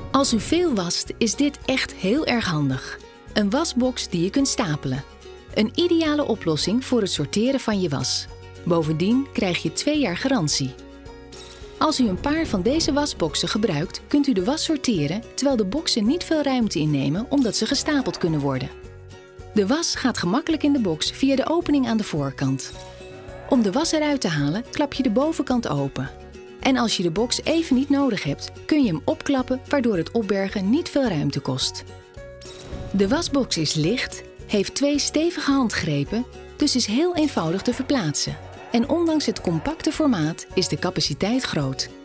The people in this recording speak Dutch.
Als u veel wast, is dit echt heel erg handig. Een wasbox die je kunt stapelen. Een ideale oplossing voor het sorteren van je was. Bovendien krijg je 2 jaar garantie. Als u een paar van deze wasboxen gebruikt, kunt u de was sorteren, terwijl de boxen niet veel ruimte innemen omdat ze gestapeld kunnen worden. De was gaat gemakkelijk in de box via de opening aan de voorkant. Om de was eruit te halen, klap je de bovenkant open. En als je de box even niet nodig hebt, kun je hem opklappen, waardoor het opbergen niet veel ruimte kost. De wasbox is licht, heeft 2 stevige handgrepen, dus is heel eenvoudig te verplaatsen. En ondanks het compacte formaat is de capaciteit groot.